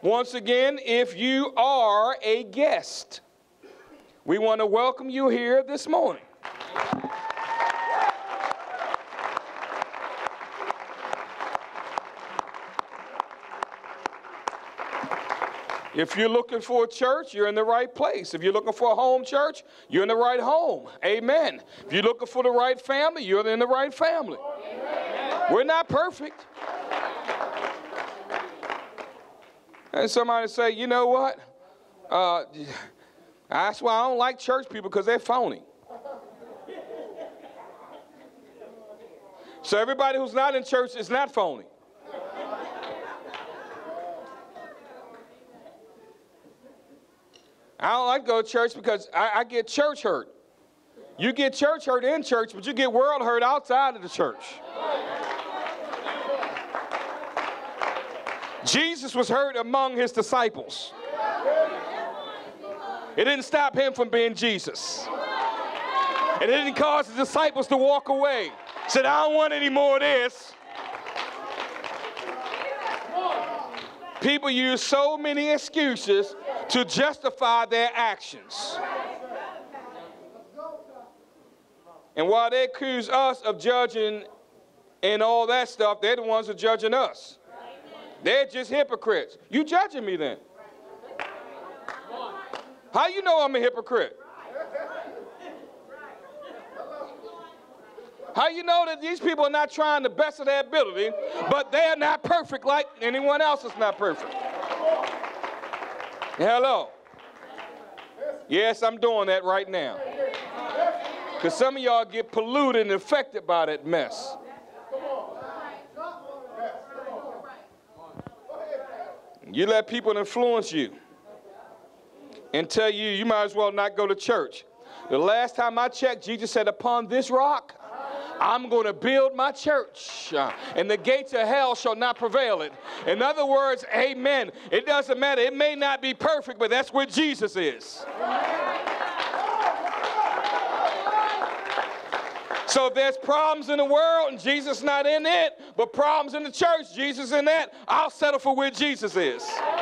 Once again, if you are a guest, we want to welcome you here this morning. If you're looking for a church, you're in the right place. If you're looking for a home church, you're in the right home. Amen. If you're looking for the right family, you're in the right family. Amen. We're not perfect. And somebody say, you know what? That's why I don't like church people, because they're phony. So everybody who's not in church is not phony. I don't like to go to church because I get church hurt. You get church hurt in church, but you get world hurt outside of the church. Jesus was hurt among his disciples. It didn't stop him from being Jesus. It didn't cause the disciples to walk away. Said, I don't want any more of this. People use so many excuses to justify their actions. And while they accuse us of judging and all that stuff, they're the ones who are judging us. They're just hypocrites. You judging me then? How you know I'm a hypocrite? How you know that these people are not trying the best of their ability, but they're not perfect like anyone else is not perfect? Hello. Yes, I'm doing that right now. Because some of y'all get polluted and affected by that mess. You let people influence you and tell you, you might as well not go to church. The last time I checked, Jesus said, upon this rock, I'm going to build my church, and the gates of hell shall not prevail it. In other words, amen. It doesn't matter. It may not be perfect, but that's where Jesus is. So if there's problems in the world and Jesus not in it, but problems in the church, Jesus in that, I'll settle for where Jesus is.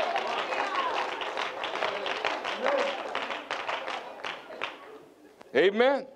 Amen.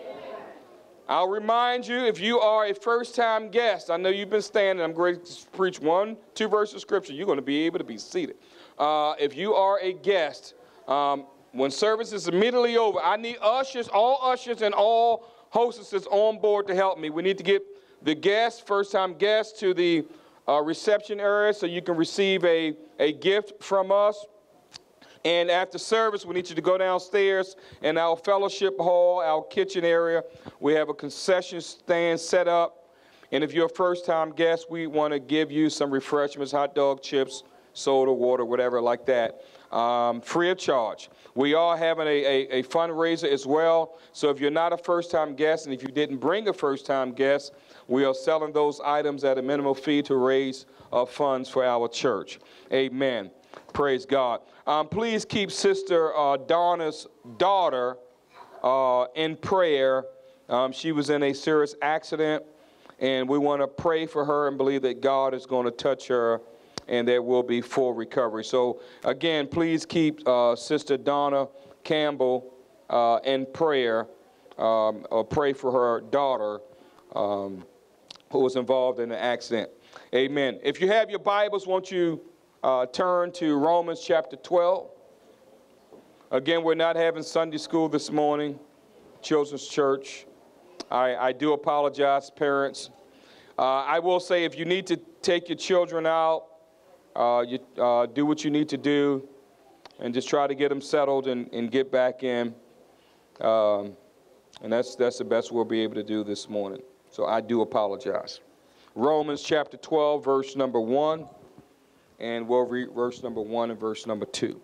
I'll remind you, if you are a first-time guest, I know you've been standing. I'm going to preach 1-2 verses of Scripture. You're going to be able to be seated. If you are a guest, when service is immediately over, I need ushers, all ushers and all hostesses on board to help me. We need to get the guests, first-time guests, to the reception area so you can receive a gift from us. And after service, we need you to go downstairs in our fellowship hall, our kitchen area. We have a concession stand set up. And if you're a first-time guest, we want to give you some refreshments, hot dog, chips, soda, water, whatever like that, free of charge. We are having a fundraiser as well. So if you're not a first-time guest and if you didn't bring a first-time guest, we are selling those items at a minimal fee to raise funds for our church. Amen. Praise God. Please keep Sister Donna's daughter in prayer. She was in a serious accident, and we want to pray for her and believe that God is going to touch her and there will be full recovery. So, again, please keep Sister Donna Campbell in prayer, or pray for her daughter who was involved in the accident. Amen. If you have your Bibles, won't you turn to Romans chapter 12. Again, we're not having Sunday school this morning, Children's Church. I do apologize, parents. I will say if you need to take your children out, you do what you need to do and just try to get them settled and get back in. And that's the best we'll be able to do this morning. So I do apologize. Romans chapter 12, verse number 1. And we'll read verse number 1 and verse number 2.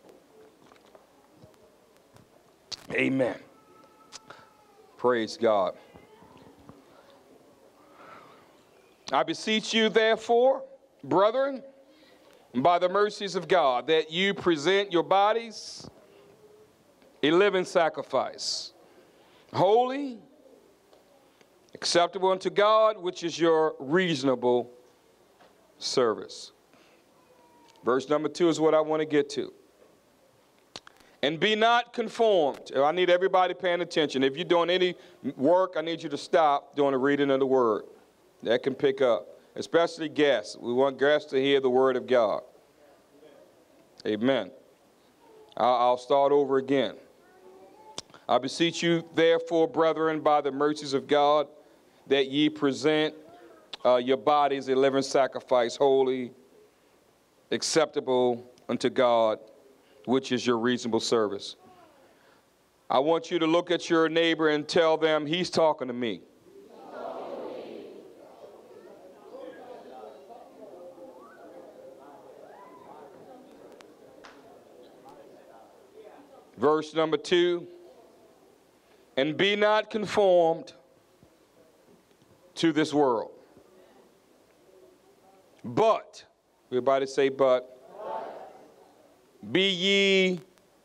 Amen. Praise God. I beseech you, therefore, brethren, by the mercies of God, that you present your bodies a living sacrifice, holy, acceptable unto God, which is your reasonable service. Verse number 2 is what I want to get to. And be not conformed. I need everybody paying attention. If you're doing any work, I need you to stop doing the reading of the word. That can pick up, especially guests. We want guests to hear the word of God. Amen. I'll start over again. I beseech you, therefore, brethren, by the mercies of God, that ye present your bodies a living sacrifice, holy, acceptable unto God, which is your reasonable service. I want you to look at your neighbor and tell them, he's talking to me. Verse number 2, and be not conformed to this world, but, everybody say but, be ye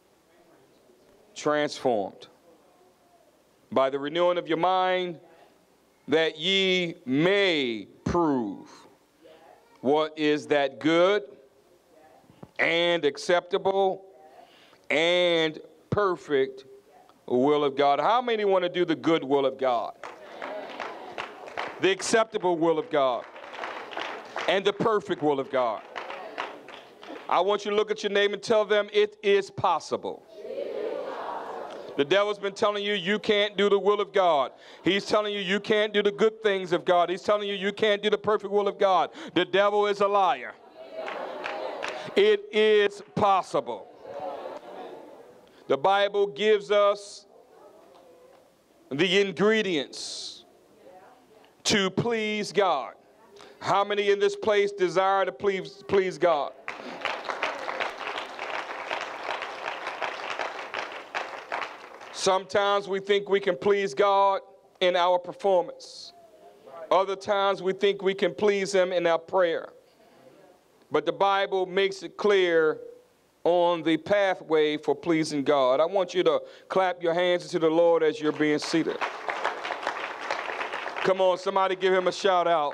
transformed by the renewing of your mind, that ye may prove what is that good and acceptable and perfect will of God. How many want to do the good will of God? The acceptable will of God and the perfect will of God. I want you to look at your neighbor and tell them it is possible. The devil's been telling you you can't do the will of God. He's telling you can't do the good things of God. He's telling you can't do the perfect will of God. The devil is a liar. It is possible. The Bible gives us the ingredients to please God. How many in this place desire to please God? Sometimes we think we can please God in our performance. Other times we think we can please him in our prayer. But the Bible makes it clear on the pathway for pleasing God. I want you to clap your hands to the Lord as you're being seated. Come on, somebody give him a shout out.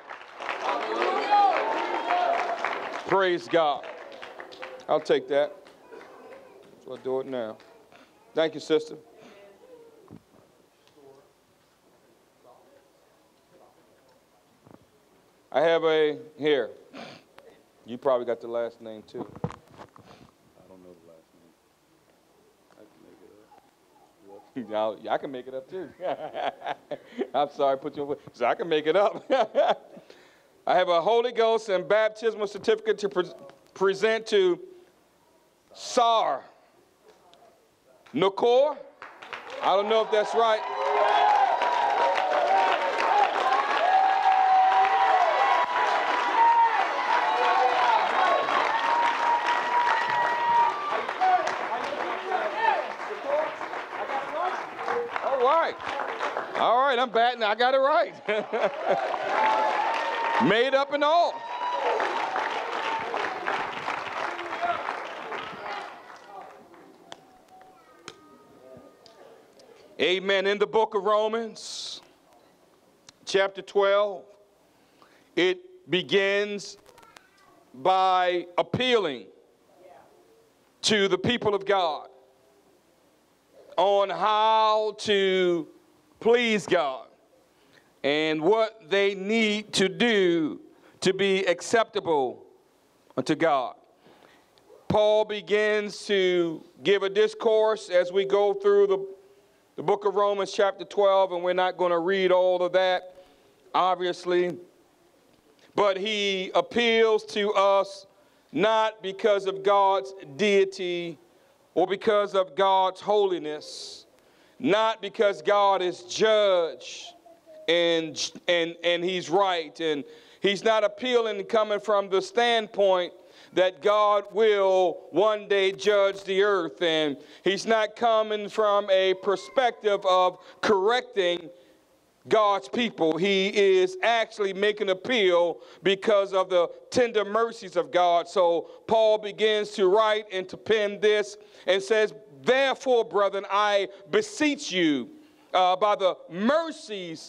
Praise God. I'll take that. So I'll do it now. Thank you, sister. I have here. You probably got the last name too. I don't know the last name. I can make it up. I can make it up too. I'm sorry, put you over. So I can make it up. I have a Holy Ghost and baptismal certificate to present to Sar Nukor. I don't know if that's right. All right, I'm batting. I got it right. Made up and all. Amen. In the book of Romans, chapter 12, it begins by appealing to the people of God on how to please God and what they need to do to be acceptable unto God. Paul begins to give a discourse as we go through the book of Romans chapter 12, and we're not going to read all of that, obviously. But he appeals to us not because of God's deity or because of God's holiness, not because God is judge and he's right, and he's not appealing coming from the standpoint that God will one day judge the earth, and he's not coming from a perspective of correcting God's people. He is actually making appeal because of the tender mercies of God. So Paul begins to write and to pen this and says, therefore, brethren, I beseech you by the mercies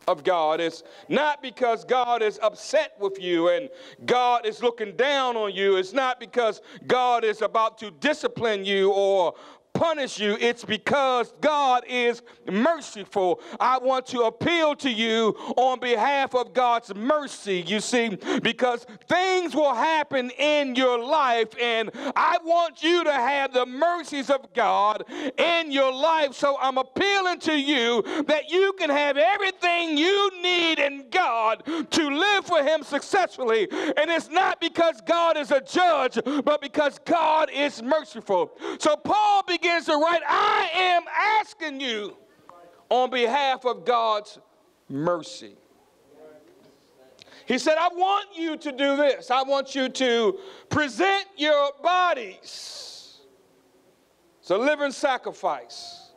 of God. It's not because God is upset with you and God is looking down on you. It's not because God is about to discipline you or punish you. It's because God is merciful. I want to appeal to you on behalf of God's mercy, you see, because things will happen in your life, and I want you to have the mercies of God in your life. So I'm appealing to you that you can have everything you need in God to live for him successfully. And it's not because God is a judge, but because God is merciful. So Paul begins to write, I am asking you on behalf of God's mercy. He said, I want you to do this. I want you to present your bodies. It's a living sacrifice.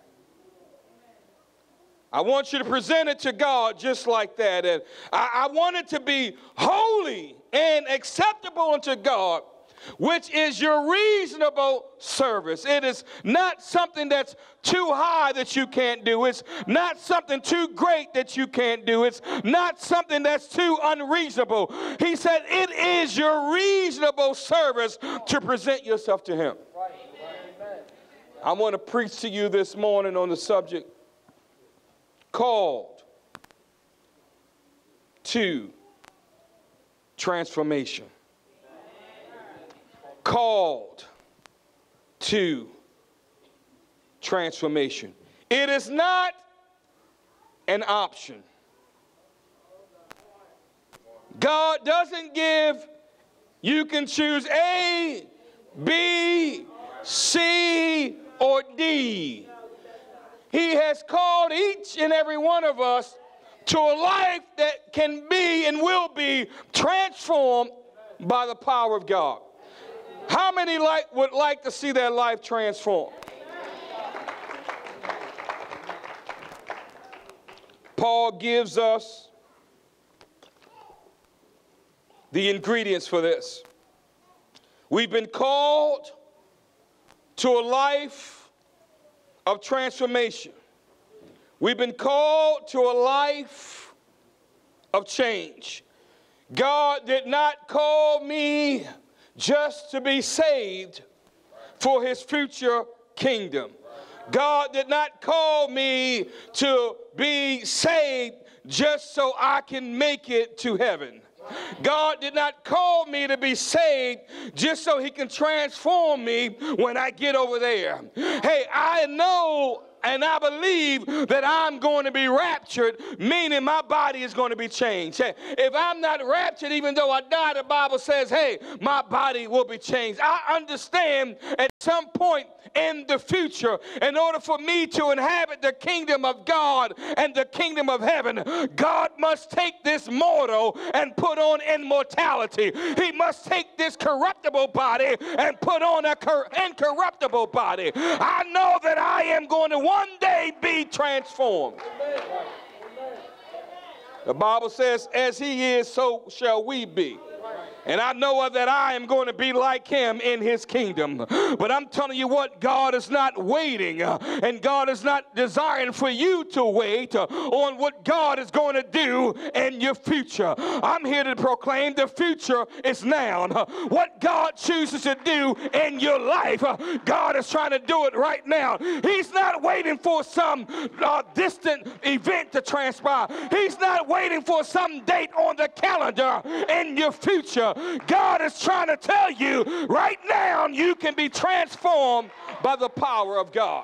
I want you to present it to God just like that. And I want it to be holy and acceptable unto God, which is your reasonable service. It is not something that's too high that you can't do. It's not something too great that you can't do. It's not something that's too unreasonable. He said it is your reasonable service to present yourself to him. I want to preach to you this morning on the subject called to transformation. Called to transformation. It is not an option. God doesn't give, you can choose A, B, C, or D. He has called each and every one of us to a life that can be and will be transformed by the power of God. How many would like to see their life transformed? Paul gives us the ingredients for this. We've been called to a life of transformation. We've been called to a life of change. God did not call me just to be saved for his future kingdom. God did not call me to be saved just so I can make it to heaven. God did not call me to be saved just so he can transform me when I get over there. Hey, I know and I believe that I'm going to be raptured, meaning my body is going to be changed. Hey, if I'm not raptured, even though I die, the Bible says, hey, my body will be changed. I understand at some point in the future, in order for me to inhabit the kingdom of God and the kingdom of heaven, God must take this mortal and put on immortality. He must take this corruptible body and put on an incorruptible body. I know that I am going to one day be transformed. The Bible says, as he is, so shall we be. And I know that I am going to be like him in his kingdom. But I'm telling you what, God is not waiting, and God is not desiring for you to wait on what God is going to do in your future. I'm here to proclaim the future is now. What God chooses to do in your life, God is trying to do it right now. He's not waiting for some distant event to transpire. He's not waiting for some date on the calendar in your future. God is trying to tell you right now you can be transformed by the power of God.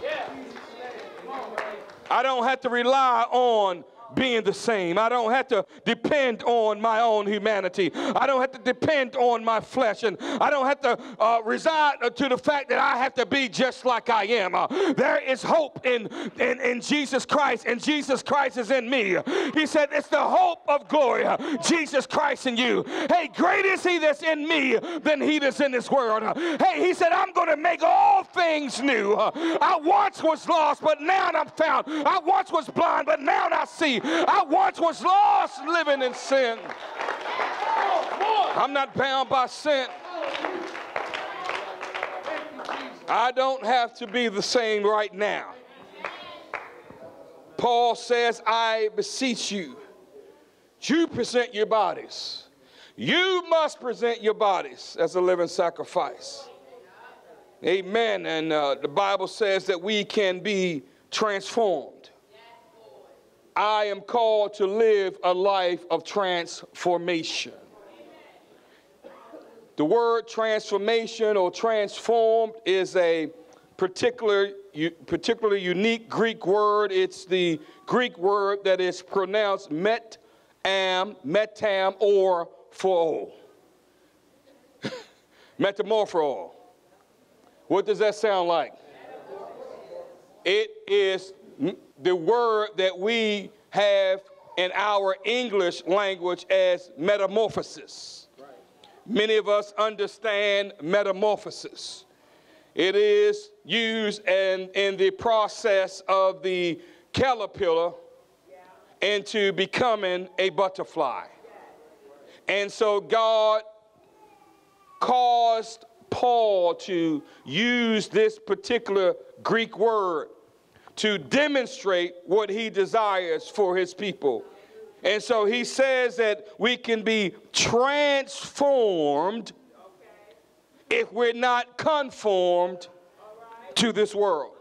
I don't have to rely on being the same. I don't have to depend on my own humanity. I don't have to depend on my flesh, and I don't have to reside to the fact that I have to be just like I am. There is hope in Jesus Christ, and Jesus Christ is in me. He said it's the hope of glory, Jesus Christ in you. Hey, great is he that's in me than he that's in this world. Hey, he said I'm going to make all things new. I once was lost, but now I'm found. I once was blind, but now I see. I once was lost living in sin. I'm not bound by sin. I don't have to be the same right now. Paul says, I beseech you, you present your bodies. You must present your bodies as a living sacrifice. Amen. And the Bible says that we can be transformed. I am called to live a life of transformation. The word transformation or transformed is a particularly unique Greek word. It's the Greek word that is pronounced metam, or phoro. Metamorpho. What does that sound like? It is the word that we have in our English language as metamorphosis. Many of us understand metamorphosis. It is used in the process of the caterpillar into becoming a butterfly. And so God caused Paul to use this particular Greek word to demonstrate what he desires for his people. And so he says that we can be transformed if we're not conformed to this world.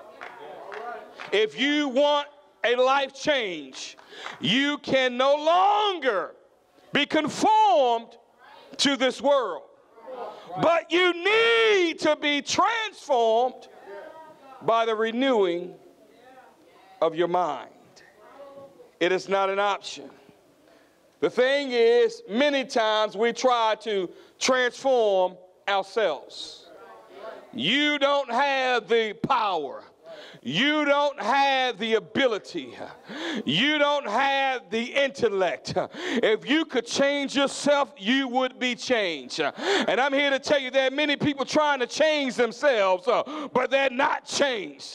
If you want a life change, you can no longer be conformed to this world. But you need to be transformed by the renewing of your mind. It is not an option. The thing is, many times we try to transform ourselves. You don't have the power. You don't have the ability. You don't have the intellect. If you could change yourself, you would be changed. And I'm here to tell you there are many people trying to change themselves, but they're not changed.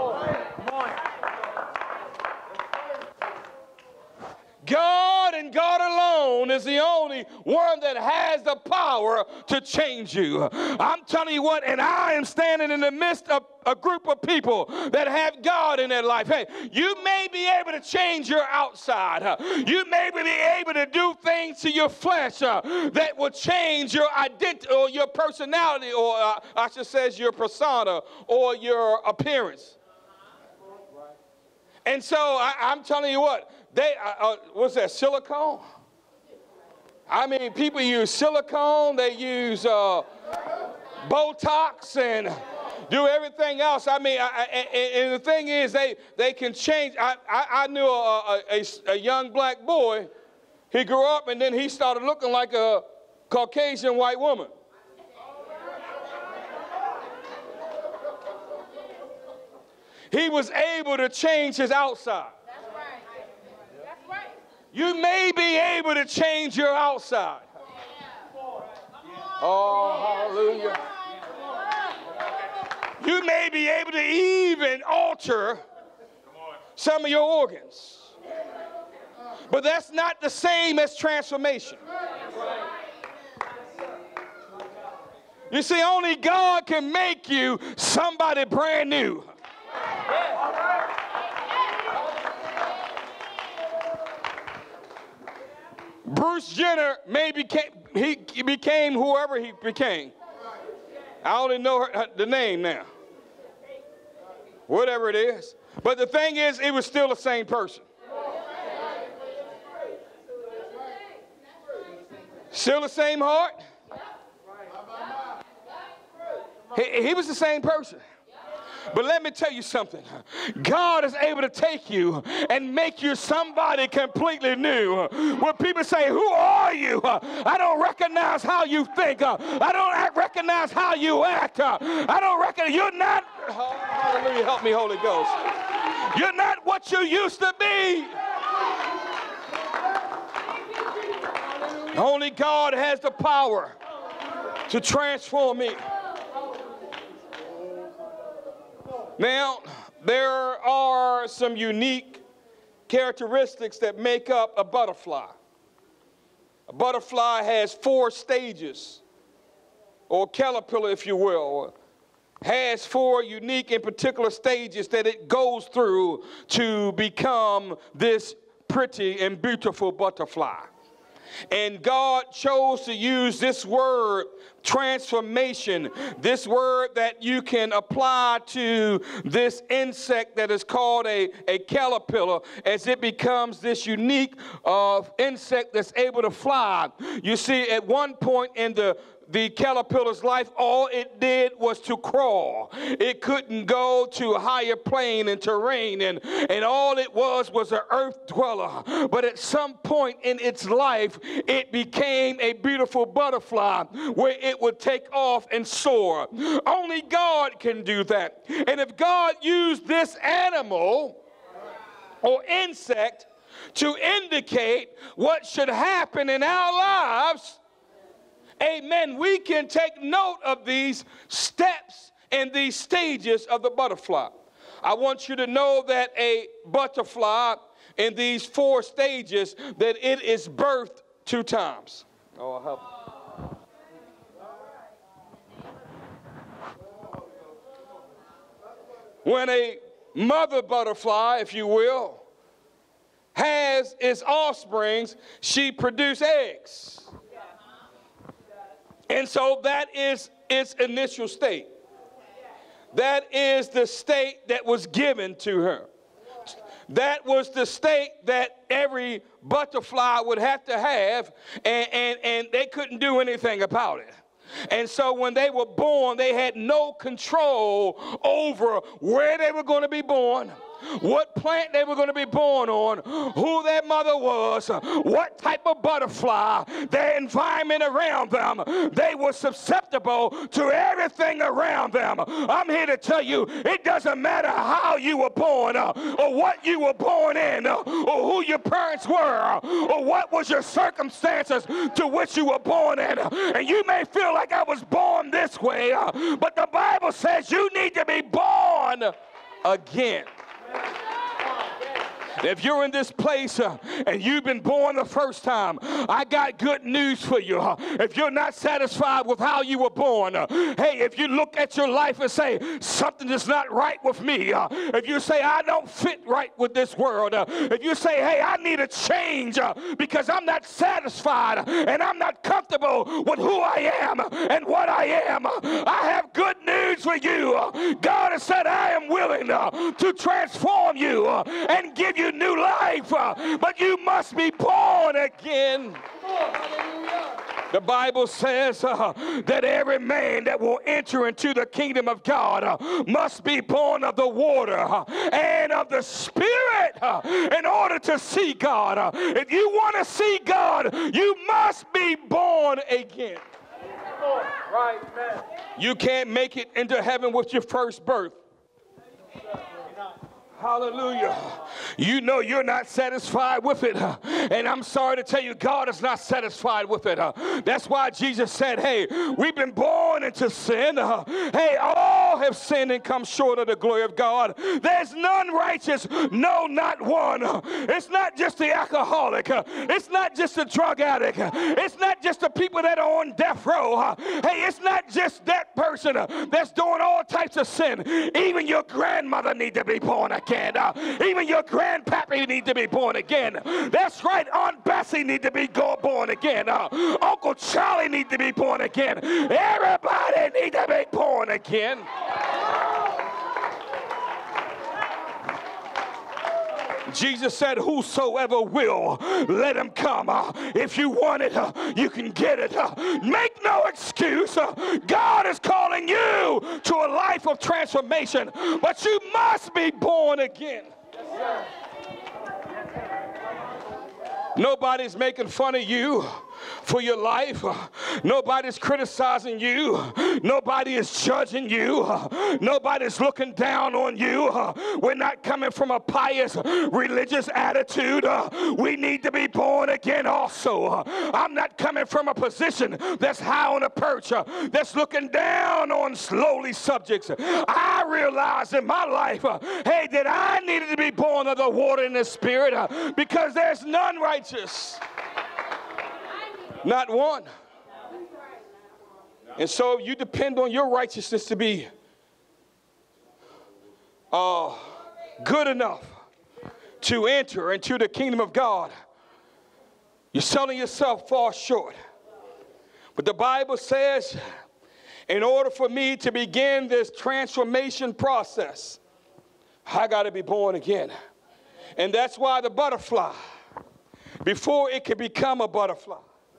God and God alone is the only one that has the power to change you. I'm telling you what, and I am standing in the midst of a group of people that have God in their life. Hey, you may be able to change your outside. You may be able to do things to your flesh that will change your identity or your personality, or I should say your persona or your appearance. And so I'm telling you what, what's that, silicone? I mean, people use silicone, they use Botox and do everything else. I mean, and the thing is, they can change. I knew a young black boy. He grew up and then he started looking like a Caucasian white woman. He was able to change his outside. That's right. That's right. You may be able to change your outside. Oh, hallelujah. You may be able to even alter some of your organs. But that's not the same as transformation. You see, only God can make you somebody brand new. Bruce Jenner he became whoever he became. I only know the name now. Whatever it is. But the thing is, it was still the same person. Still the same heart. He was the same person. But let me tell you something. God is able to take you and make you somebody completely new. When people say, who are you? I don't recognize how you think. I don't recognize how you act. I don't recognize. You're not. Hallelujah. Help me, Holy Ghost. You're not what you used to be. Only God has the power to transform me. Now, there are some unique characteristics that make up a butterfly. A butterfly has 4 stages, or caterpillar, if you will, has 4 unique and particular stages that it goes through to become this pretty and beautiful butterfly. And God chose to use this word, transformation, this word that you can apply to this insect that is called a caterpillar, as it becomes this unique insect that's able to fly. You see, at one point in the caterpillar's life, all it did was to crawl. It couldn't go to a higher plane and terrain, and all it was an earth dweller. But at some point in its life, it became a beautiful butterfly where it would take off and soar. Only God can do that. And if God used this animal or insect to indicate what should happen in our lives, amen, we can take note of these steps and these stages of the butterfly. I want you to know that a butterfly in these 4 stages, that it is birthed 2 times. Oh, I'll help. When a mother butterfly, if you will, has its offsprings, she produces eggs. And so that is its initial state. That is the state that was given to her. That was the state that every butterfly would have to have, and they couldn't do anything about it. And so when they were born, they had no control over where they were going to be born, what plant they were going to be born on, who their mother was, what type of butterfly, their environment around them. They were susceptible to everything around them. I'm here to tell you, it doesn't matter how you were born, or what you were born in, or who your parents were, or what was your circumstances to which you were born in. And you may feel like I was born this way, but the Bible says you need to be born again. If you're in this place and you've been born the first time, I got good news for you. If you're not satisfied with how you were born, hey, if you look at your life and say, something is not right with me, if you say, I don't fit right with this world, if you say, hey, I need a change because I'm not satisfied and I'm not comfortable with who I am and what I am, I have good news for you. God has said, I am willing to transform you and give you new life, but you must be born again. The Bible says that every man that will enter into the kingdom of God must be born of the water and of the Spirit in order to see God. If you want to see God, you must be born again. Right, man. You can't make it into heaven with your first birth. Hallelujah. You know you're not satisfied with it. And I'm sorry to tell you, God is not satisfied with it. That's why Jesus said, hey, we've been born into sin. Hey, all have sinned and come short of the glory of God. There's none righteous, no, not one. It's not just the alcoholic. It's not just the drug addict. It's not just the people that are on death row. Hey, it's not just that person that's doing all types of sin. Even your grandmother needs to be born again. Even your grandpappy need to be born again. That's right, Aunt Bessie need to be born again. Uncle Charlie need to be born again. Everybody need to be born again. Jesus said, whosoever will, let him come. If you want it, you can get it. Make no excuse. God is calling you to a life of transformation, but you must be born again. Yes, nobody's making fun of you for your life. Nobody's criticizing you. Nobody is judging you. Nobody's looking down on you. We're not coming from a pious religious attitude. We need to be born again also. I'm not coming from a position that's high on a perch, that's looking down on lowly subjects. I realized in my life, hey, that I needed to be born of the water and the Spirit, because there's none righteous. Not one. And so you depend on your righteousness to be good enough to enter into the kingdom of God, you're selling yourself far short. But the Bible says, in order for me to begin this transformation process, I got to be born again. And that's why the butterfly, before it can become a butterfly,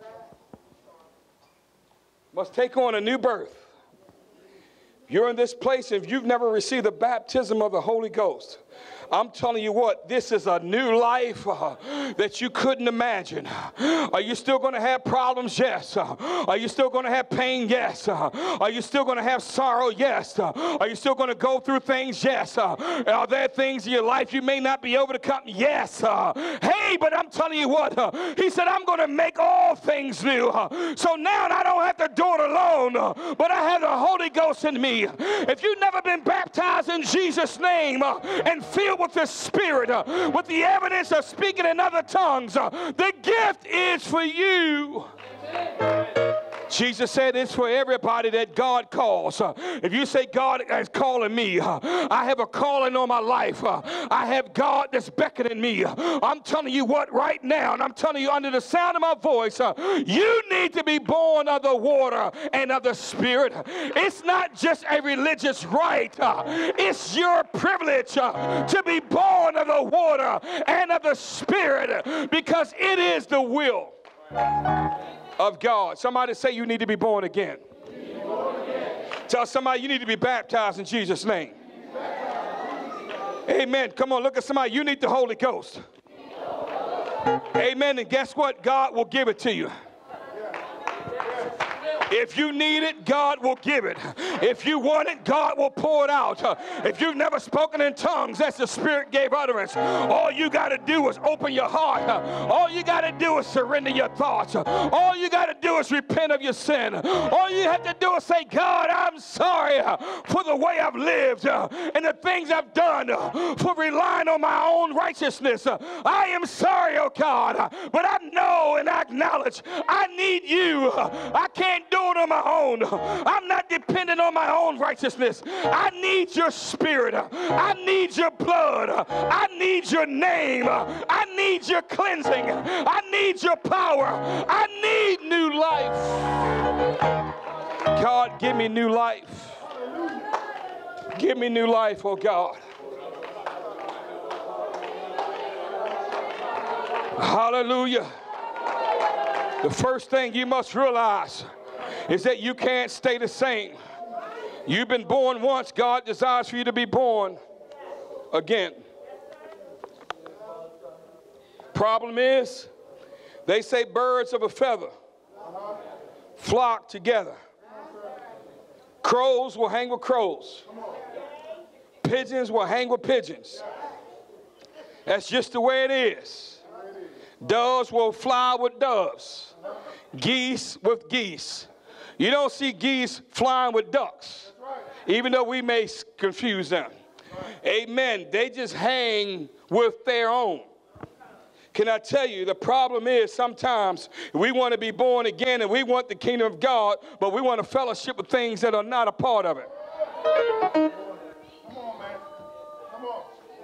must take on a new birth. You're in this place, if you've never received the baptism of the Holy Ghost, I'm telling you what, this is a new life that you couldn't imagine. Are you still going to have problems? Yes. Are you still going to have pain? Yes. Are you still going to have sorrow? Yes. Are you still going to go through things? Yes. Are there things in your life you may not be able to come? Yes. Hey, but I'm telling you what, he said, I'm going to make all things new. So now I don't have to do it alone, but I have the Holy Ghost in me. If you've never been baptized in Jesus' name and filled with the Spirit, with the evidence of speaking in other tongues, the gift is for you. Jesus said it's for everybody that God calls. If you say God is calling me, I have a calling on my life. I have God that's beckoning me. I'm telling you what right now, and I'm telling you under the sound of my voice, you need to be born of the water and of the Spirit. It's not just a religious rite. It's your privilege to be born of the water and of the Spirit, because it is the will of God. Somebody say you need to be born again. Tell somebody you need to be baptized in Jesus' name. Amen. Come on, look at somebody. You need the Holy Ghost. Amen. And guess what? God will give it to you. If you need it, God will give it. If you want it, God will pour it out. If you've never spoken in tongues, that's the Spirit gave utterance. All you got to do is open your heart. All you got to do is surrender your thoughts. All you got to do is repent of your sin. All you have to do is say, God, I'm sorry for the way I've lived and the things I've done, for relying on my own righteousness. I am sorry, oh God, but I know and I acknowledge I need you. I can't do it on my own. I'm not dependent on my own righteousness. I need your Spirit. I need your blood. I need your name. I need your cleansing. I need your power. I need new life. God, give me new life. Give me new life, oh God. Hallelujah. The first thing you must realize is that you can't stay the same. You've been born once. God desires for you to be born again. Problem is, they say birds of a feather flock together. Crows will hang with crows. Pigeons will hang with pigeons. That's just the way it is. Doves will fly with doves. Geese with geese. You don't see geese flying with ducks, even though we may confuse them. Amen. They just hang with their own. Can I tell you, the problem is sometimes we want to be born again and we want the kingdom of God, but we want to fellowship with things that are not a part of it. Come on, man. Come on.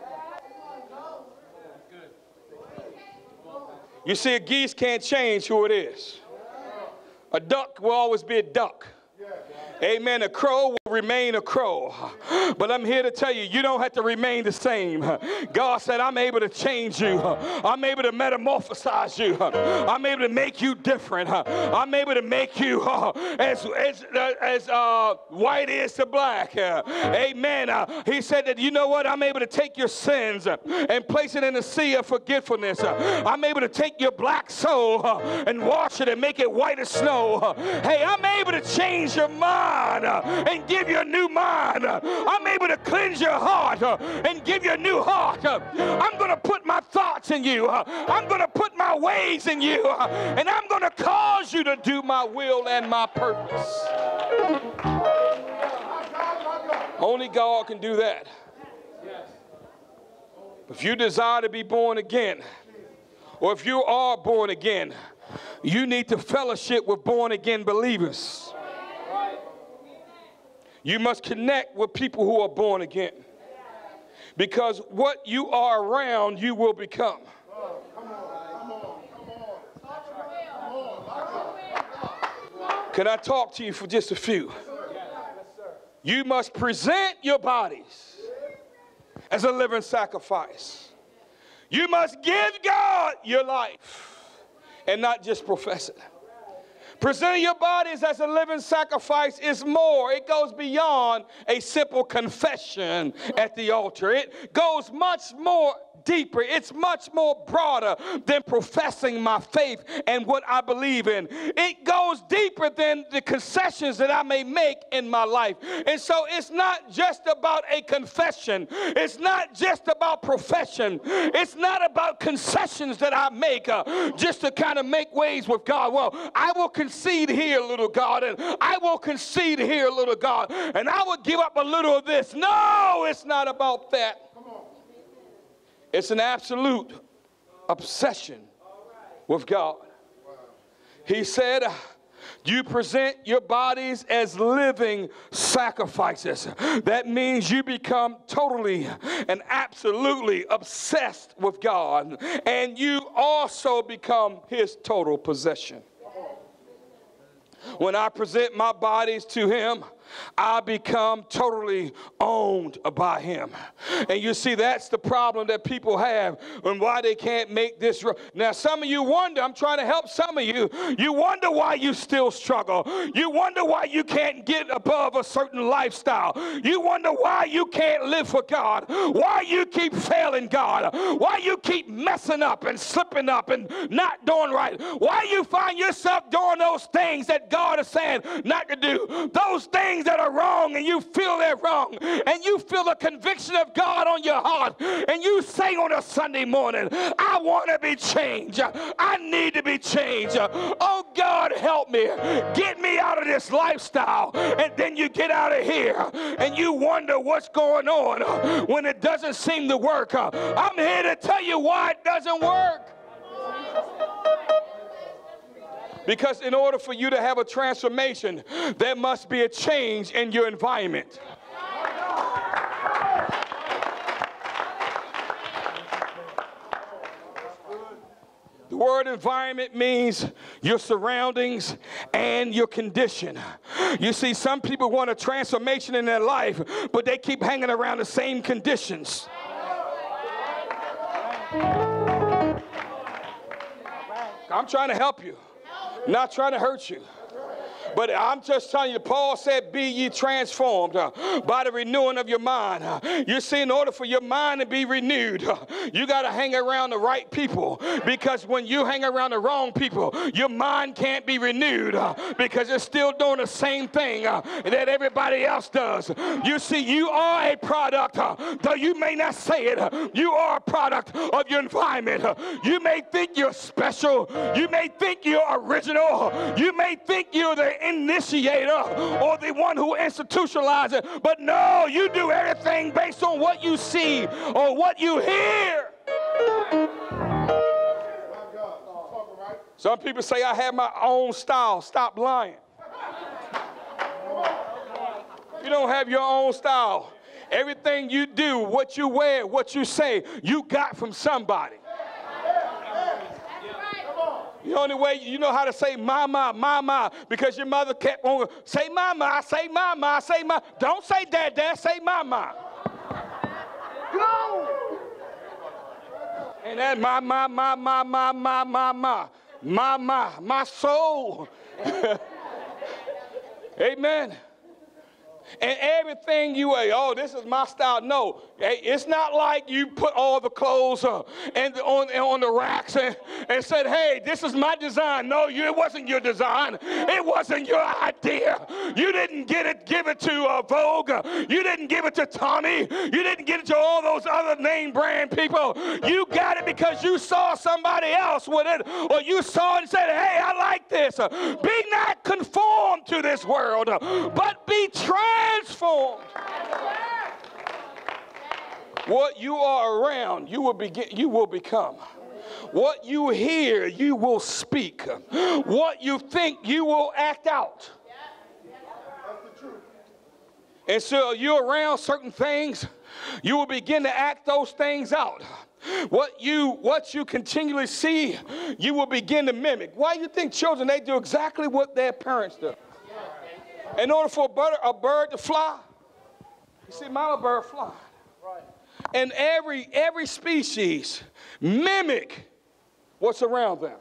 You see, a geese can't change who it is. A duck will always be a duck. Amen. A crow will remain a crow. But I'm here to tell you, you don't have to remain the same. God said, I'm able to change you. I'm able to metamorphosize you. I'm able to make you different. I'm able to make you as white is to black. Amen. He said that, you know what? I'm able to take your sins and place it in the sea of forgetfulness. I'm able to take your black soul and wash it and make it white as snow. Hey, I'm able to change your mind and give you a new mind. I'm able to cleanse your heart and give you a new heart. I'm going to put my thoughts in you. I'm going to put my ways in you. And I'm going to cause you to do my will and my purpose. Only God can do that. If you desire to be born again, or if you are born again, you need to fellowship with born again believers. You must connect with people who are born again. Because what you are around, you will become. Can I talk to you for just a few? You must present your bodies as a living sacrifice. You must give God your life and not just profess it. Presenting your bodies as a living sacrifice is more. It goes beyond a simple confession at the altar. It goes much more deeper. It's much more broader than professing my faith and what I believe in. It goes deeper than the concessions that I may make in my life. And so it's not just about a confession. It's not just about profession. It's not about concessions that I make just to kind of make ways with God. Well, I will concede here, little God, and I will concede here, little God, and I will give up a little of this. No, it's not about that. It's an absolute obsession with God. He said, you present your bodies as living sacrifices. That means you become totally and absolutely obsessed with God, and you also become his total possession. When I present my bodies to him, I become totally owned by him. And you see, that's the problem that people have and why they can't make this. Now, some of you wonder, I'm trying to help some of you. You wonder why you still struggle. You wonder why you can't get above a certain lifestyle. You wonder why you can't live for God. Why you keep failing God. Why you keep messing up and slipping up and not doing right. Why you find yourself doing those things that God is saying not to do. Those things that are wrong, and you feel they're wrong, and you feel the conviction of God on your heart, and you say on a Sunday morning, I want to be changed. I need to be changed. Oh, God, help me. Get me out of this lifestyle. And then you get out of here, and you wonder what's going on when it doesn't seem to work. I'm here to tell you why it doesn't work. Because in order for you to have a transformation, there must be a change in your environment. The word environment means your surroundings and your condition. You see, some people want a transformation in their life, but they keep hanging around the same conditions. I'm trying to help you. Not trying to hurt you. But I'm just telling you, Paul said, be ye transformed by the renewing of your mind. You see, in order for your mind to be renewed, you got to hang around the right people. Because when you hang around the wrong people, your mind can't be renewed because it's still doing the same thing that everybody else does. You see, you are a product, though you may not say it, you are a product of your environment. You may think you're special. You may think you're original. You may think you're the initiator or the one who institutionalized it, but no, you do everything based on what you see or what you hear. Some people say I have my own style. Stop lying. You don't have your own style. Everything you do, what you wear, what you say, you got from somebody. The only way you know how to say mama, mama, because your mother kept on say mama, say mama, say mama. Don't say dad, dad, say mama. Go. And that mama, my soul. Amen. And everything you wear, oh, this is my style. No, it's not like you put all the clothes on the racks and said, hey, this is my design. No, it wasn't your design. It wasn't your idea. You didn't give it to Vogue. You didn't give it to Tommy. You didn't give it to all those other name brand people. You got it because you saw somebody else with it, or you saw it and said, hey, I like this. Be not conformed to this world, but be transformed. What you are around, you will become. What you hear, you will speak. What you think, you will act out. And so you're around certain things, you will begin to act those things out. What you continually see, you will begin to mimic. Why do you think children, they do exactly what their parents do? In order for a bird to fly, you see mama bird fly. And every species mimic what's around them.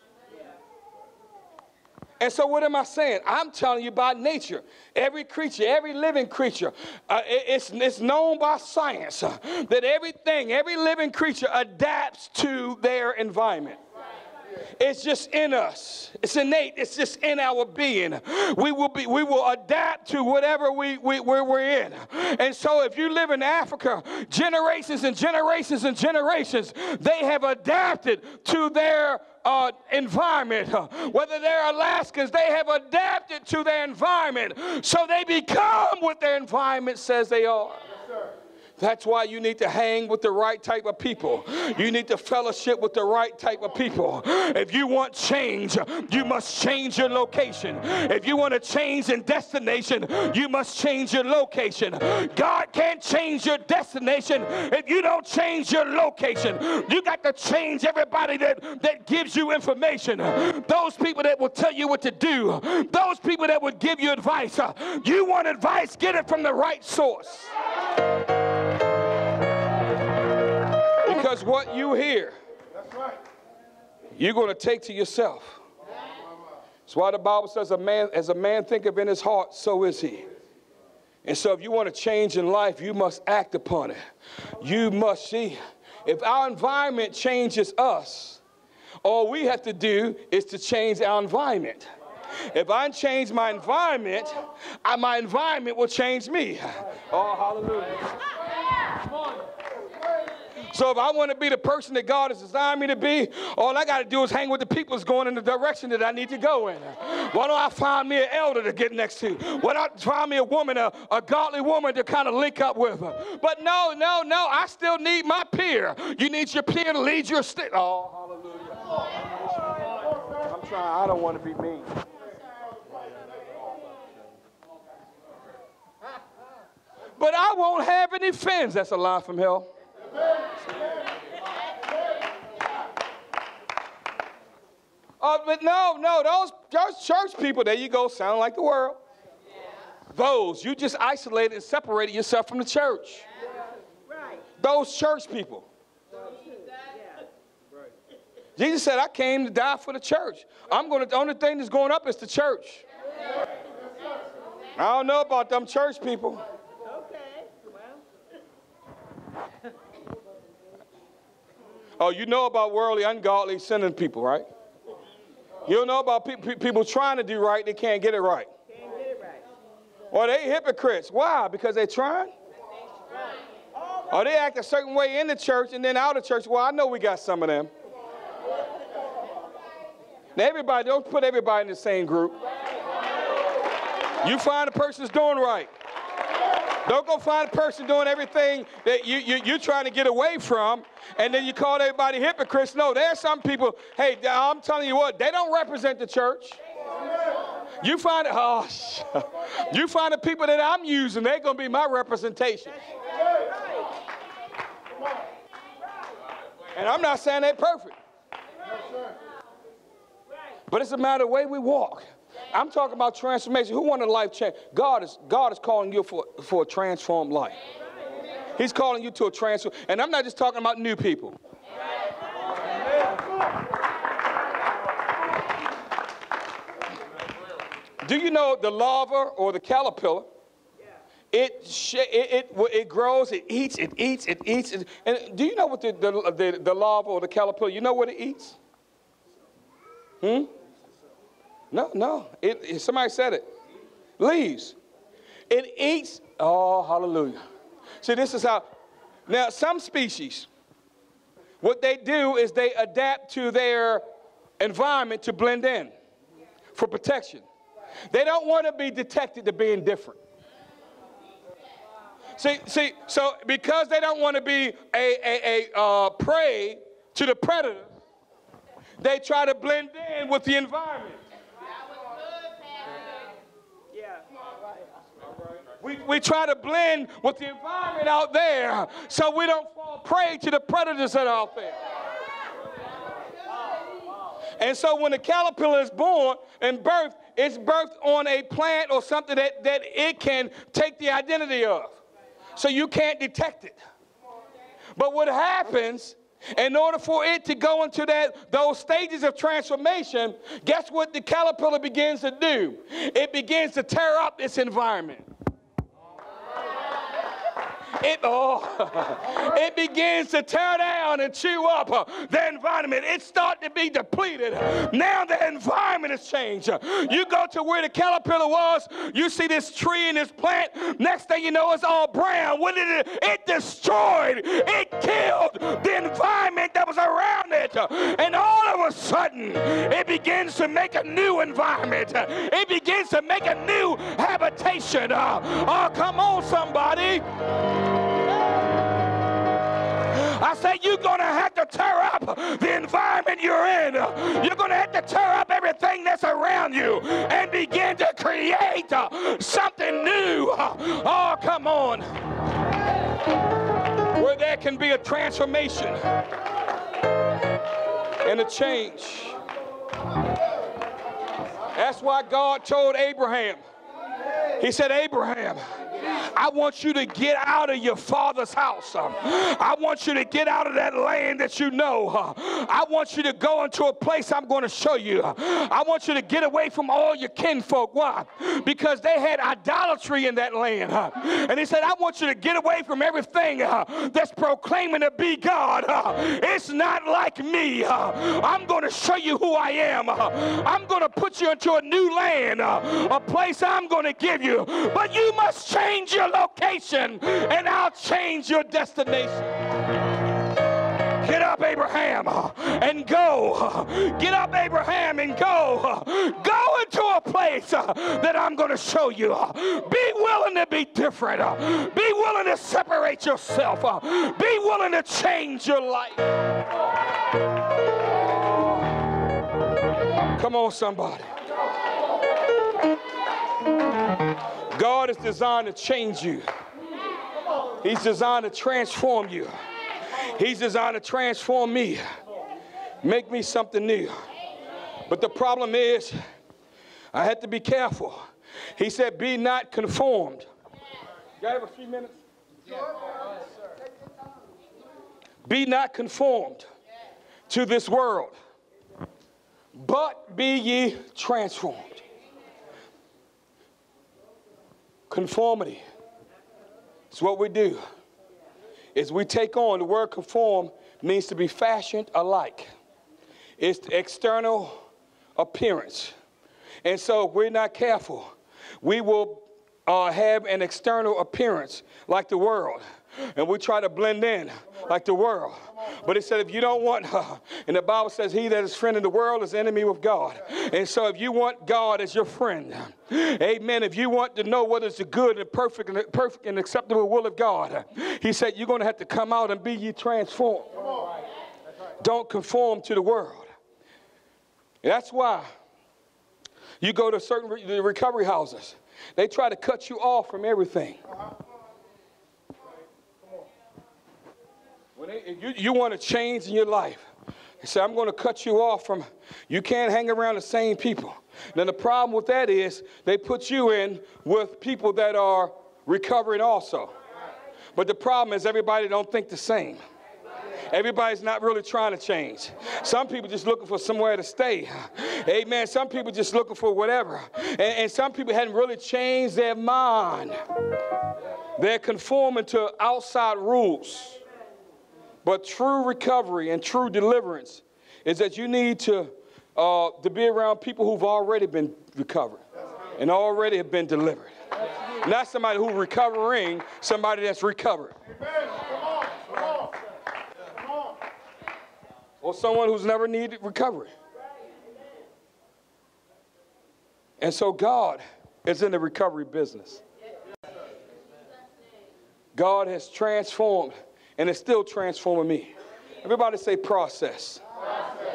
And so what am I saying? I'm telling you by nature, every creature, every living creature, it's known by science that every living creature adapts to their environment. It's just in us. It's innate. It's just in our being. We will adapt to whatever we're in. And so if you live in Africa, generations and generations and generations, they have adapted to their environment. Whether they're Alaskans, they have adapted to their environment. So they become what their environment says they are. That's why you need to hang with the right type of people. You need to fellowship with the right type of people. If you want change, you must change your location. If you want to change in destination, you must change your location. God can't change your destination if you don't change your location. You got to change everybody that gives you information. Those people that will tell you what to do. Those people that would give you advice. You want advice, get it from the right source. Because what you hear, you're going to take to yourself. That's why the Bible says, as a man thinketh in his heart, so is he. And so if you want to change in life, you must act upon it. You must see. If our environment changes us, all we have to do is to change our environment. If I change my environment will change me. Oh, hallelujah. So if I want to be the person that God has designed me to be, all I got to do is hang with the people that's going in the direction that I need to go in. Why don't I find me an elder to get next to? Why don't I find me a woman, a godly woman to kind of link up with her? But no, I still need my peer. You need your peer to lead your stick. Oh, hallelujah. I'm trying. I don't want to be mean. But I won't have any friends. That's a lie from hell. But no, those church people, there you go, sound like the world. Those, you just isolated and separated yourself from the church. Those church people. Jesus said, I came to die for the church. The only thing that's going up is the church. I don't know about them church people. Oh, you know about worldly, ungodly, sinning people, right? You don't know about people trying to do right, they can't get it right. Or they hypocrites. Why? Because they're trying? Or they act a certain way in the church and then out of church. Well, I know we got some of them. Now, don't put everybody in the same group. You find a person that's doing right. Don't go find a person doing everything that you're trying to get away from, and then you call everybody hypocrites. No, there's some people, hey, I'm telling you what, they don't represent the church. You find the people that I'm using, they're going to be my representation. And I'm not saying they're perfect. But it's a matter of the way we walk. I'm talking about transformation. Who wanted a life change? God is calling you for a transformed life. He's calling you to a transform. And I'm not just talking about new people. Do you know the larva or the caterpillar? It grows, it eats. And do you know what the larva or the caterpillar, you know what it eats? No. Somebody said it. Leaves. It eats. Oh, hallelujah. See, this is how. Now, some species, what they do is they adapt to their environment to blend in for protection. They don't want to be detected to being different. See, so because they don't want to be a prey to the predator, they try to blend in with the environment. We try to blend with the environment out there so we don't fall prey to the predators that are out there. And so when the caterpillar is born and birthed, it's birthed on a plant or something that it can take the identity of. So you can't detect it. But what happens, in order for it to go into those stages of transformation, guess what the caterpillar begins to do? It begins to tear up its environment. It begins to tear down and chew up the environment. It starts to be depleted. Now the environment has changed. You go to where the caterpillar was, you see this tree and this plant. Next thing you know, it's all brown. What did it do? It destroyed, it killed the environment that was around it. And all of a sudden, it begins to make a new environment. It begins to make a new habitation. Oh, come on, somebody. I say you're going to have to tear up the environment you're in. You're going to have to tear up everything that's around you and begin to create something new. Oh, come on. Where there can be a transformation and a change. That's why God told Abraham. He said, Abraham, I want you to get out of your father's house. I want you to get out of that land that you know. I want you to go into a place I'm going to show you. I want you to get away from all your kinfolk. Why? Because they had idolatry in that land. And he said, I want you to get away from everything that's proclaiming to be God. It's not like me. I'm going to show you who I am. I'm going to put you into a new land, a place I'm going to give you. But you must change your location, and I'll change your destination. Get up, Abraham, and go. Get up, Abraham, and go. Go into a place that I'm going to show you. Be willing to be different. Be willing to separate yourself. Be willing to change your life. Come on, somebody. God is designed to change you. He's designed to transform you. He's designed to transform me. Make me something new. But the problem is, I had to be careful. He said, be not conformed. You have a few minutes? Be not conformed to this world, but be ye transformed. Conformity is what we do. Is we take on, the word conform means to be fashioned alike. It's the external appearance. And so if we're not careful, we will have an external appearance like the world. And we try to blend in like the world. But it said if you don't want, and the Bible says he that is friend in the world is enemy with God. And so if you want God as your friend, amen, if you want to know what is the good and perfect and acceptable will of God, he said you're going to have to come out and be ye transformed. Don't conform to the world. That's why you go to certain recovery houses. They try to cut you off from everything. If you want to change in your life, they say, I'm going to cut you off from, you can't hang around the same people. Now, the problem with that is they put you in with people that are recovering also. But the problem is everybody don't think the same. Everybody's not really trying to change. Some people just looking for somewhere to stay. Amen. Some people just looking for whatever. And some people hadn't really changed their mind. They're conforming to outside rules. But true recovery and true deliverance is that you need to be around people who've already been recovered and already have been delivered. Not somebody who's recovering, somebody that's recovered. Or someone who's never needed recovery. And so God is in the recovery business. God has transformed and is still transforming me. Everybody say process.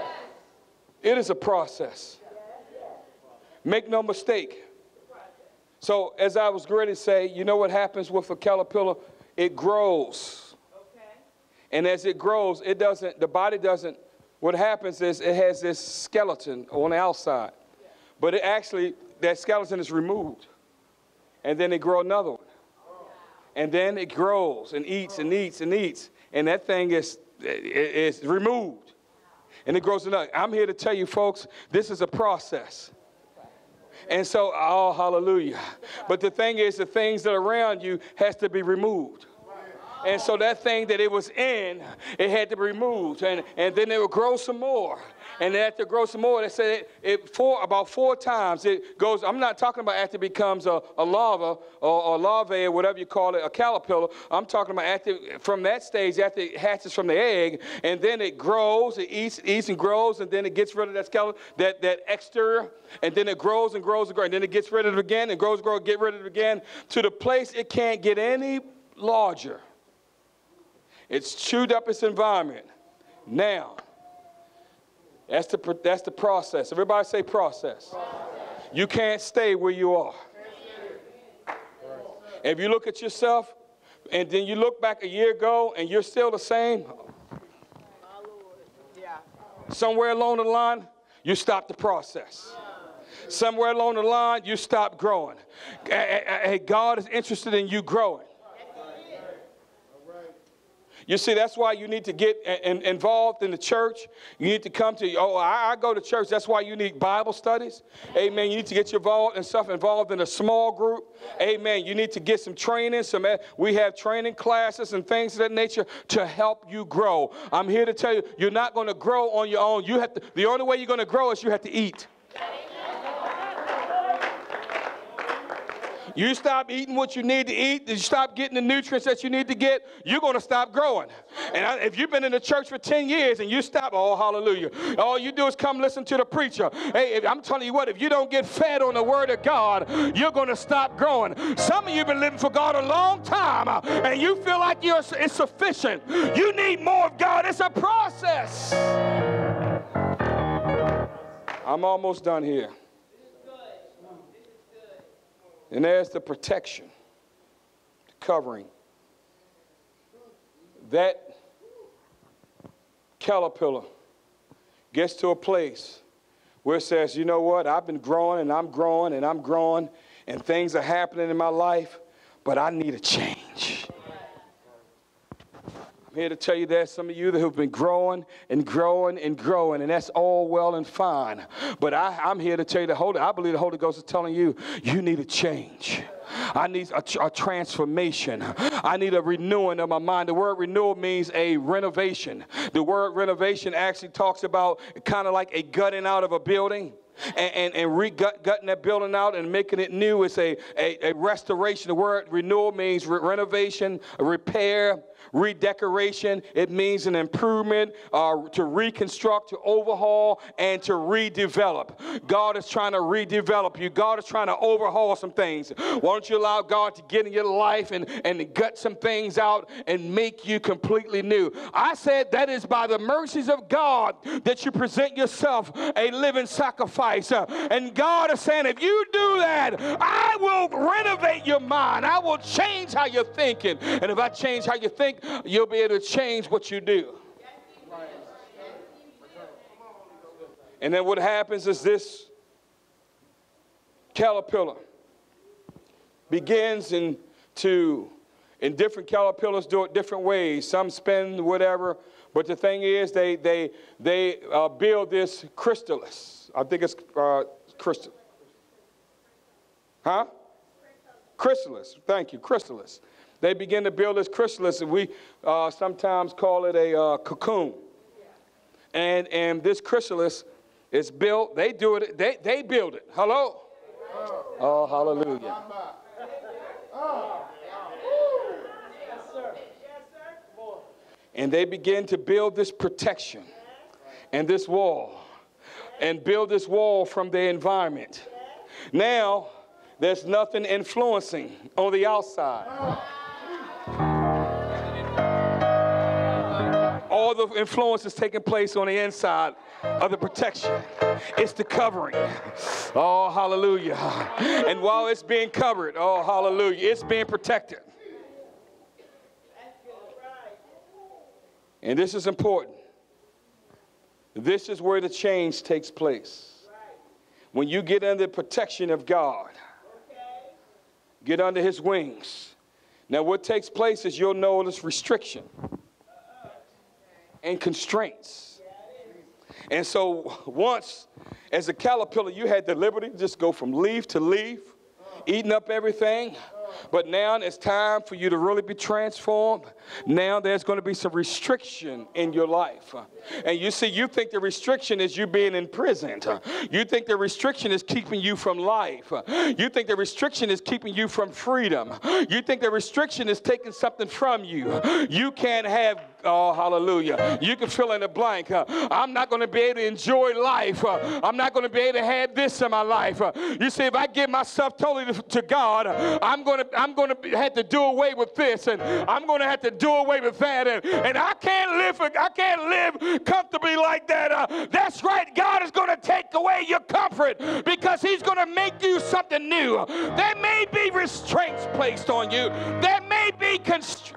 It is a process. Make no mistake. So as I was ready to say, you know what happens with a caterpillar? It grows. Okay. And as it grows, the body doesn't, what happens is it has this skeleton on the outside. But it actually, that skeleton is removed. And then they grow another one. And then it grows and eats and eats and eats. And that thing is removed. And it grows another. I'm here to tell you, folks, this is a process. And so, oh, hallelujah. But the thing is, the things that are around you has to be removed. And so that thing that it was in, it had to be removed. And then it would grow some more. And then after it grows some more, they said about 4 times it goes. I'm not talking about after it becomes a larva or larvae or whatever you call it, a caterpillar. I'm talking about from that stage, after it hatches from the egg, and then it grows, it eats and grows, and then it gets rid of that skeleton, that exterior, and then it grows and grows and grows, and then it gets rid of it again, and grows, get rid of it again, to the place it can't get any larger. It's chewed up its environment. Now, that's the process. Everybody say process. You can't stay where you are. If you look at yourself and then you look back a year ago and you're still the same, somewhere along the line, you stop the process. Somewhere along the line, you stop growing. God is interested in you growing. You see, that's why you need to get involved in the church. You need to come to, I go to church. That's why you need Bible studies. Amen. You need to get involved in a small group. Amen. You need to get some training. We have training classes and things of that nature to help you grow. I'm here to tell you, you're not going to grow on your own. The only way you're going to grow is you have to eat. You stop eating what you need to eat, you stop getting the nutrients that you need to get, you're going to stop growing. And if you've been in the church for 10 years and you stop, oh, hallelujah, all you do is come listen to the preacher. Hey, I'm telling you what, if you don't get fed on the word of God, you're going to stop growing. Some of you have been living for God a long time, and you feel like it's sufficient. You need more of God. It's a process. I'm almost done here. And there's the protection, the covering. That caterpillar gets to a place where it says, you know what, I've been growing and I'm growing and I'm growing and things are happening in my life, but I need a change. I'm here to tell you there's some of you that have been growing and growing and growing, and that's all well and fine. But I'm here to tell you I believe the Holy Ghost is telling you, you need a change. I need a transformation. I need a renewing of my mind. The word renewal means a renovation. The word renovation actually talks about kind of like a gutting out of a building. And gutting that building out and making it new is a restoration. The word renewal means renovation, repair, redecoration. It means an improvement, to reconstruct, to overhaul, and to redevelop. God is trying to redevelop you. God is trying to overhaul some things. Why don't you allow God to get in your life and gut some things out and make you completely new? I said that is by the mercies of God that you present yourself a living sacrifice. And God is saying, if you do that, I will renovate your mind. I will change how you're thinking. And if I change how you think, you'll be able to change what you do. And then what happens is this caterpillar begins in different caterpillars do it different ways. Some spin whatever. But the thing is, they build this chrysalis. I think it's crystal. Huh? Chrysalis. Thank you, chrysalis. They begin to build this chrysalis, and we sometimes call it a cocoon. And this chrysalis is built. They do it. They build it. Hello. Oh, hallelujah. And they begin to build this protection and this wall. And build this wall from their environment. Now, there's nothing influencing on the outside. All other influence is taking place on the inside of the protection. It's the covering. Oh, hallelujah. And while it's being covered, oh, hallelujah, it's being protected. And this is important. This is where the change takes place. When you get under the protection of God, get under his wings. Now what takes place is you'll notice restriction and constraints. And so once, as a caterpillar, you had the liberty to just go from leaf to leaf, eating up everything. But now it's time for you to really be transformed. Now there's going to be some restriction in your life. And you see, you think the restriction is you being imprisoned. You think the restriction is keeping you from life. You think the restriction is keeping you from freedom. You think the restriction is taking something from you. You can't have, oh, hallelujah. You can fill in the blank. I'm not going to be able to enjoy life. I'm not going to be able to have this in my life. You see, if I give myself totally to God, I'm going to have to do away with this, and I'm going to have to do away with that, and I can't live comfortably like that. That's right. God is going to take away your comfort because he's going to make you something new. There may be restraints placed on you. There may be constraints.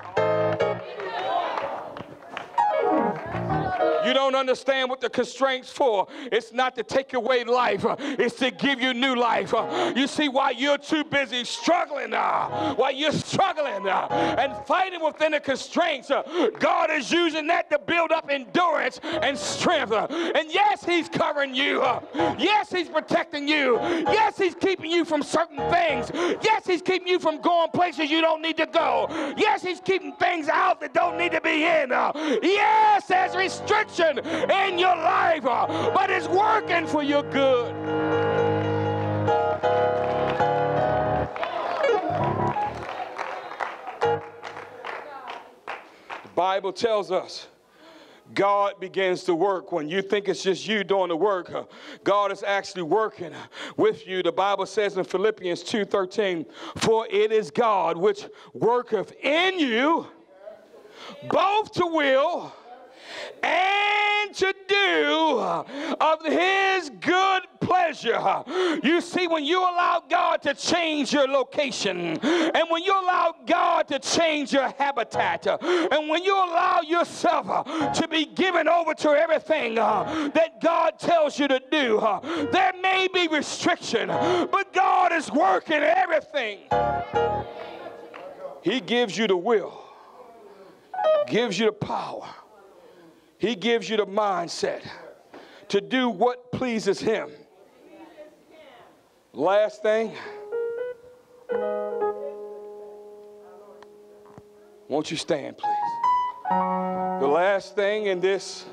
You don't understand what the constraints for. It's not to take away life. It's to give you new life. You see, while you're too busy struggling, while you're struggling and fighting within the constraints, God is using that to build up endurance and strength. And yes, he's covering you. Yes, he's protecting you. Yes, he's keeping you from certain things. Yes, he's keeping you from going places you don't need to go. Yes, he's keeping things out that don't need to be in. Yes, there's restrictions in your life, but it's working for your good. The Bible tells us God begins to work. When you think it's just you doing the work, God is actually working with you. The Bible says in Philippians 2:13, for it is God which worketh in you both to will and to do of his good pleasure. You see, when you allow God to change your location, and when you allow God to change your habitat, and when you allow yourself to be given over to everything that God tells you to do, there may be restriction, but God is working everything. He gives you the will, gives you the power. He gives you the mindset to do what pleases him. Last thing. Won't you stand, please? The last thing in this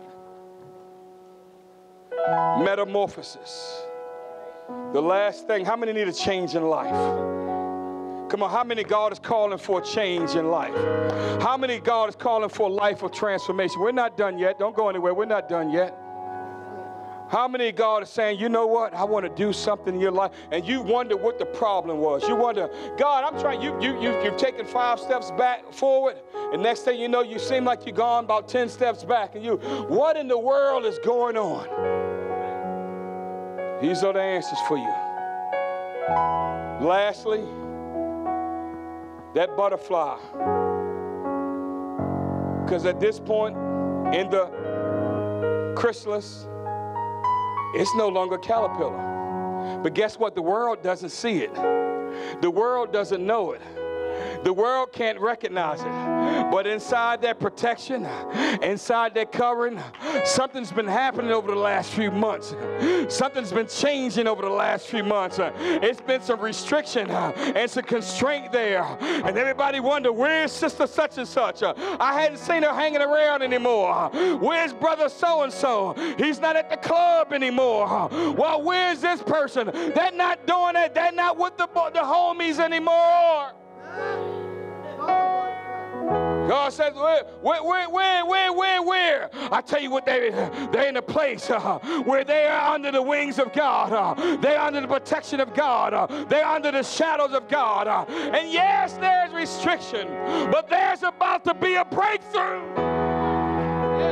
metamorphosis. The last thing. How many need a change in life? Come on, how many God is calling for a change in life? How many God is calling for a life of transformation? We're not done yet. Don't go anywhere. We're not done yet. How many God is saying, you know what? I want to do something in your life. And you wonder what the problem was. You wonder, God, I'm trying. You've taken 5 steps back forward. And next thing you know, you seem like you've gone about 10 steps back. And what in the world is going on? These are the answers for you. Lastly, that butterfly. Because at this point in the chrysalis, it's no longer caterpillar. But guess what? The world doesn't see it. The world doesn't know it. The world can't recognize it. But inside that protection, inside that covering, something's been happening over the last few months. Something's been changing over the last few months. It's been some restriction and some constraint there. And everybody wonder, where's sister such and such? I hadn't seen her hanging around anymore. Where's brother so-and-so? He's not at the club anymore. Well, where's this person? They're not doing it. They're not with the homies anymore. God says, where? I tell you what, they're in a place where they are under the wings of God. They're under the protection of God. They're under the shadows of God. And yes, there's restriction, but there's about to be a breakthrough.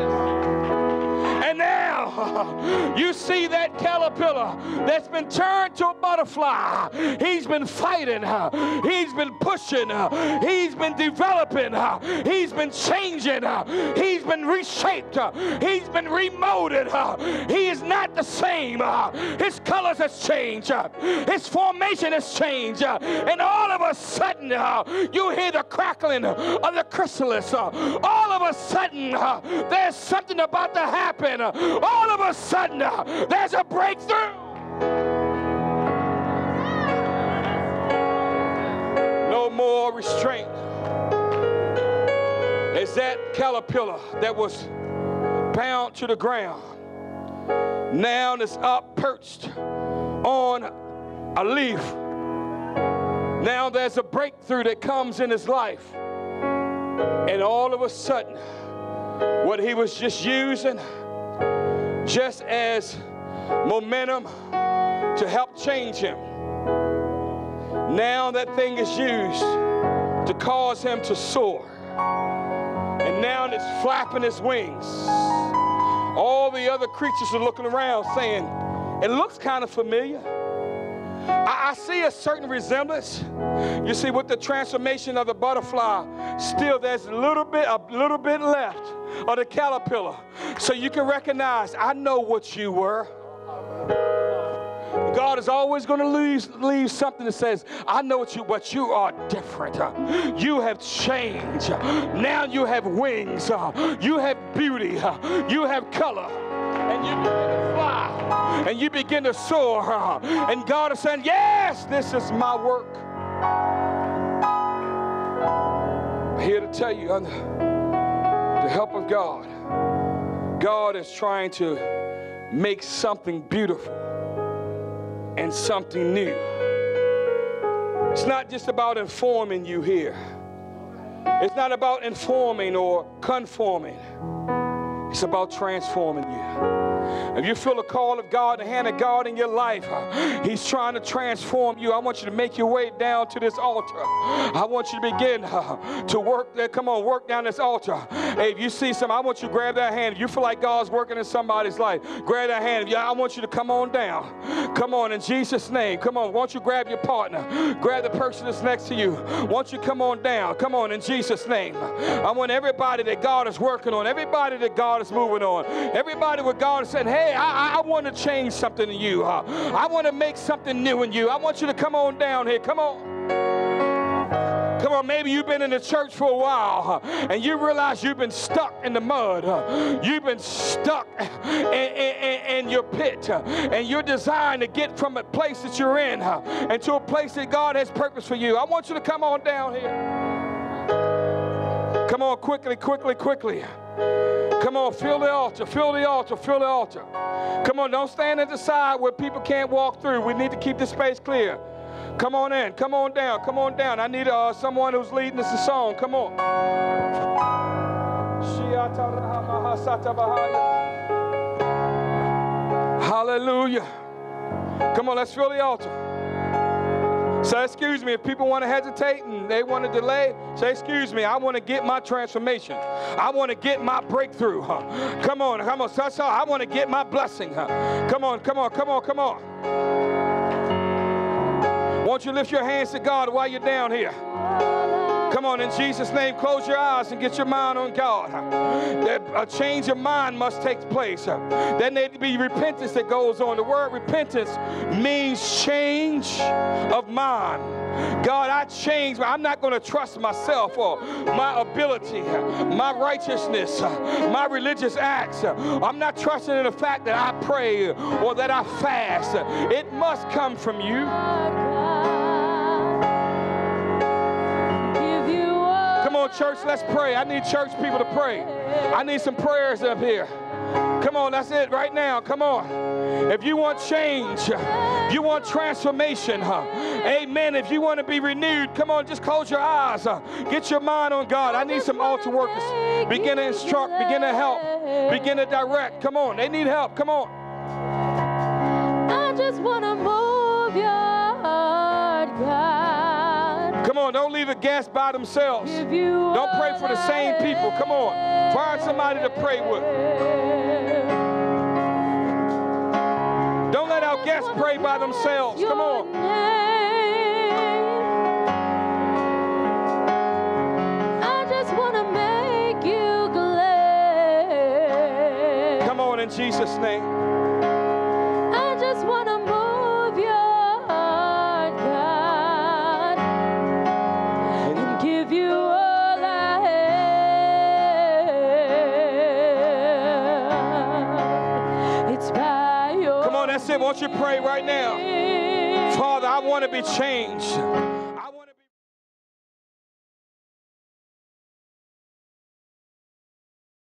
now you see that caterpillar that's been turned to a butterfly. He's been fighting. He's been pushing. He's been developing. He's been changing. He's been reshaped. He's been remolded. He is not the same. His colors has changed. His formation has changed. And all of a sudden, you hear the crackling of the chrysalis. All of a sudden, there's something about to happen. All of a sudden, there's a breakthrough. No more restraint. It's that caterpillar that was bound to the ground. Now it's up perched on a leaf. Now there's a breakthrough that comes in his life. And all of a sudden, what he was just using just as momentum to help change him, now that thing is used to cause him to soar. And now it's flapping his wings. All the other creatures are looking around saying, it looks kind of familiar. I see a certain resemblance. You see, with the transformation of the butterfly, still there's a little bit left of the caterpillar. So you can recognize, I know what you were. God is always going to leave something that says, I know what you, but you are different. You have changed. Now you have wings. You have beauty. You have color. And you begin to fly. And you begin to soar. And God is saying, yes, this is my work. I'm here to tell you, under the help of God, God is trying to make something beautiful and something new. It's not just about informing you here. It's not about informing or conforming. It's about transforming you. If you feel the call of God, the hand of God in your life, He's trying to transform you. I want you to make your way down to this altar. I want you to begin to work there. Come on, work down this altar. Hey, if you see something, I want you to grab that hand. If you feel like God's working in somebody's life, grab that hand. I want you to come on down. Come on, in Jesus' name. Come on, won't you grab your partner? Grab the person that's next to you. Won't you come on down? Come on, in Jesus' name. I want everybody that God is working on, everybody that God is moving on, everybody where God is saying, hey, I want to change something in you. I want to make something new in you. I want you to come on down here. Come on. Come on, maybe you've been in the church for a while and you realize you've been stuck in the mud. You've been stuck in your pit and you're designed to get from a place that you're in into a place that God has purpose for you. I want you to come on down here. Come on, quickly, quickly, quickly. Come on, fill the altar, fill the altar, fill the altar. Come on, don't stand at the side where people can't walk through. We need to keep this space clear. Come on in, come on down, come on down. I need someone who's leading us a song. Come on. Hallelujah. Come on, let's fill the altar. Say, excuse me, if people want to hesitate and they want to delay, say, excuse me, I want to get my transformation. I want to get my breakthrough. Come on, come on. That's all. I want to get my blessing. Come on, come on, come on, come on. Won't you lift your hands to God while you're down here? Come on, in Jesus' name, close your eyes and get your mind on God. A change of mind must take place. There needs to be repentance that goes on. The word repentance means change of mind. God, I changed. I'm not going to trust myself or my ability, my righteousness, my religious acts. I'm not trusting in the fact that I pray or that I fast. It must come from you. Come on, church, let's pray. I need church people to pray. I need some prayers up here. Come on, that's it right now. Come on. If you want change, if you want transformation, amen. If you want to be renewed, come on, just close your eyes. Get your mind on God. I need some altar workers. Begin to instruct, begin to help, begin to direct. Come on, they need help. Come on. I just want to move your heart, God. Come on, don't leave a guest by themselves. Don't pray for the same people. Come on, find somebody to pray with. guests pray by themselves. Come on. I just want to make you glad. Come on, in Jesus' name. I just want to move your heart, God, and give you all I have. It's by your Come on, that's it. Won't you pray right now? Father, I want to be changed.